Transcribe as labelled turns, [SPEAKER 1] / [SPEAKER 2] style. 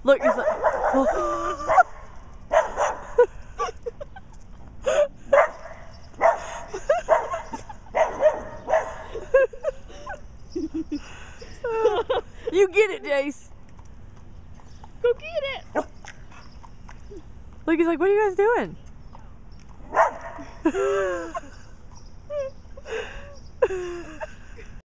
[SPEAKER 1] Look, he's like, oh. You get it, Jace.
[SPEAKER 2] Go get it.
[SPEAKER 1] Look, he's like, what are you guys doing?